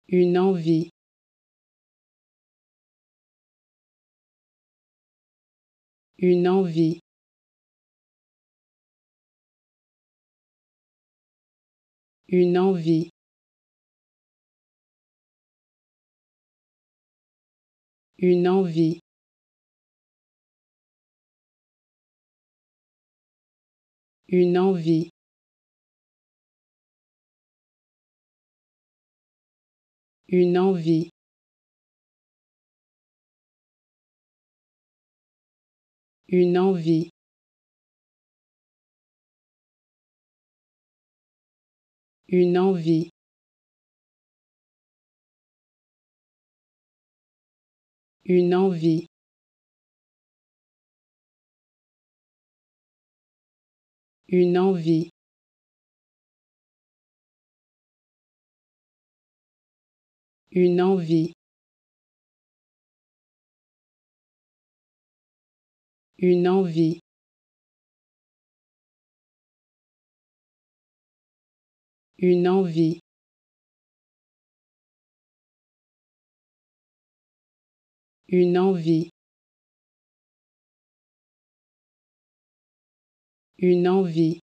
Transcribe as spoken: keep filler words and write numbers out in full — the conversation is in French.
une envie, une envie, une envie, une envie, une envie, une envie, une envie, une envie, une envie, une envie, une envie, une envie, une envie, une envie, une envie,